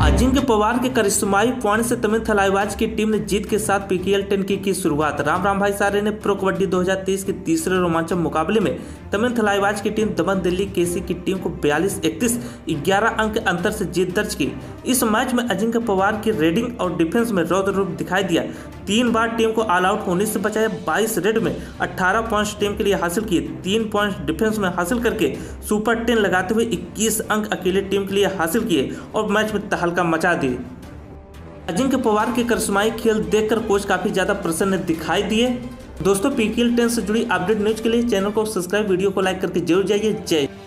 अजिंक्य पवार के करिश्माई पॉइंट से तमिल थलाईवाज की टीम ने जीत के साथ पीकेएल 10 की शुरुआत। राम भाई सारे ने प्रो कबड्डी 2023 के तीसरे रोमांचक मुकाबले में तमिल थलाईवाज की टीम दमन दिल्ली केसी की टीम को 42-31 11 अंक के अंतर से जीत दर्ज की। इस मैच में अजिंक्य पवार की रेडिंग और डिफेंस में रौद्र रूप दिखाई दिया। 3 बार टीम को ऑल आउट होने से बचाया। 22 रेड में 18 पॉइंट्स टीम के लिए हासिल किए। 3 पॉइंट्स डिफेंस में हासिल करके सुपर 10 लगाते हुए 21 अंक अकेले टीम के लिए हासिल किए और मैच में तहलका मचा दी। अजिंक्य पवार के करिश्माई खेल देखकर कोच काफी ज्यादा प्रसन्न दिखाई दिए। दोस्तों, पीकेएल 10 से जुड़ी अपडेट न्यूज के लिए चैनल को सब्सक्राइब, वीडियो को लाइक करके जरूर जाइए। जय